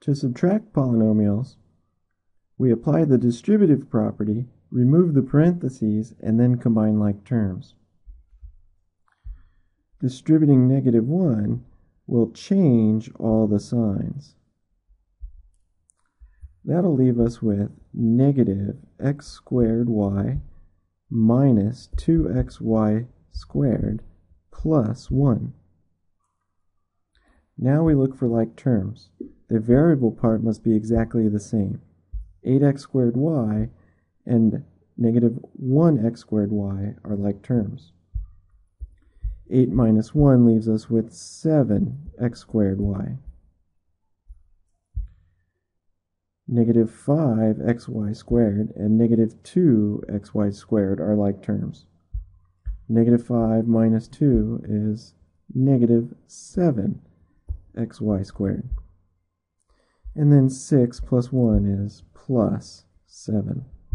To subtract polynomials, we apply the distributive property, remove the parentheses, and then combine like terms. Distributing -1 will change all the signs. That'll leave us with negative x squared y minus 2xy squared plus 1. Now we look for like terms. The variable part must be exactly the same. 8x squared y and negative 1x squared y are like terms. 8 minus 1 leaves us with 7x squared y. Negative 5xy squared and negative 2xy squared are like terms. Negative 5 minus 2 is negative 7xy squared. And then 6 plus 1 is plus 7.